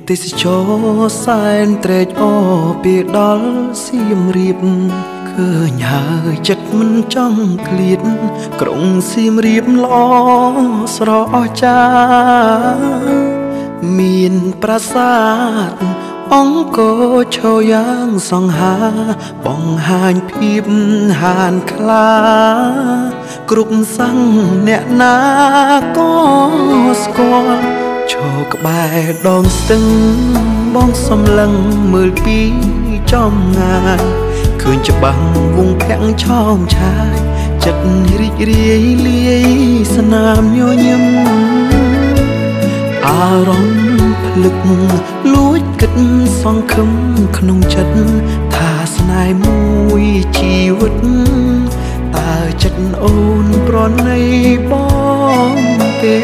ទេសចរសែនត្រេកអរពេលដល់សៀមរាបឃើញហើយចិត្តមិនចង់ឃ្លាតក្រុងសៀមរាបល្អស្រស់អស្ចារ្យមានប្រាសាទអង្គរឈរយ៉ាងសង្ហាបង្ហាញភាពហានខ្លាគ្រប់សង្ឃអ្នកណាក៏ស្គាល់ឈរក្បែរដងស្ទឹងបងសំឡឹងមើលពីចំងាយឃើញច្បាំងវងភាំងឆោមឆាយចិត្តរីករាយលាយស្នាមញញឹមអារម្មណ៍ភ្លឹកលួចគិតសង្ឃឹមក្នុងចិត្តថាស្នេហ៍មួយជីវិតតើចិត្តអូនប្រណីបងទេ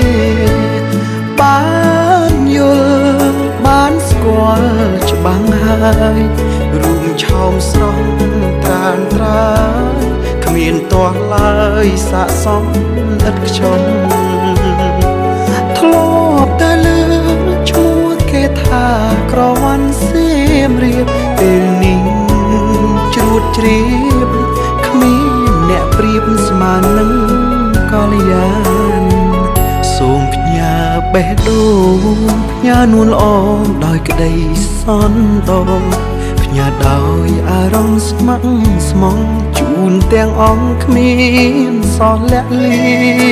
បានយល់បានស្គាល់ច្បាំងហើយរួមឆោមស្រស់ត្រានត្រាយគ្មានទាស់ឡើយស័ក្តិសមឥតខ្ចុំធ្លាប់តែលើឈ្មោះគេថាក្រវ៉ាន់សៀមរាបពេលនេះជ្រួតជ្រាបគ្មានអ្នកប្រៀបស្មើនឹងកល្យានសូមផ្ញើបេះដូងផ្ញើនួនល្អដោយក្តីសន្តោសផ្ញើដោយអារម្មណ៍ស្ម័គ្រស្មងជូនទាំងអង្គគ្មានសោះលាក់លៀ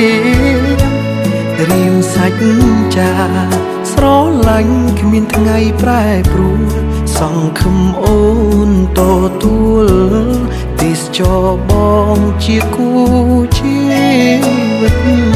មរៀមសាច់ចាស្រឡាញ់គ្មានថ្ងៃប្រែប្រួលសង្ឃឹមអូនទទួលទេសចរបងជាគូជីវិត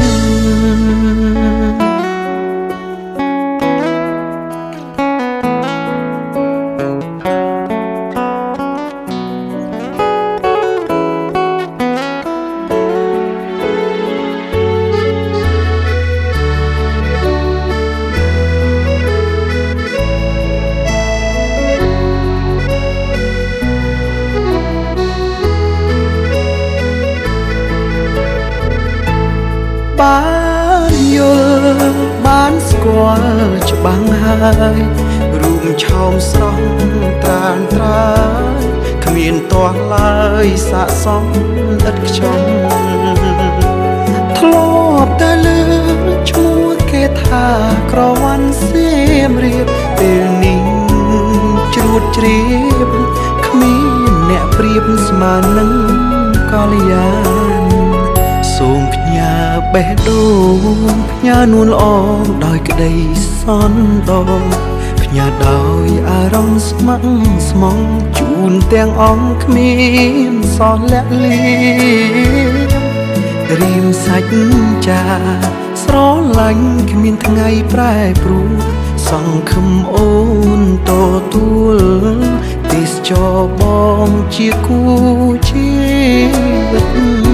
បានយល់បានស្គាល់ច្បាំងហើយរួមឆោមស្រស់ត្រានត្រាយគ្មានទាស់ឡើយស័ក្តិសមឥតខ្ចុំធ្លាប់តែលើឈ្មោះគេថាក្រវ៉ាន់សៀមរាបពេលនេះជ្រួតជ្រាបគ្មានអ្នកប្រៀបស្មើនឹងកល្យានសូមផ្ញើបេះដូងផ្ញើនួនល្អដោយក្តីសន្តោសផ្ញើដោយអារម្មណ៍ស្ម័គ្រស្មងជូនទាំងអង្គគ្មានសោះលាក់លៀមរៀមសាច់ចាស្រឡាញ់គ្មានថ្ងៃប្រែប្រួលសង្ឃឹមអូនទទួលទេសចរបងជាគូជីវិត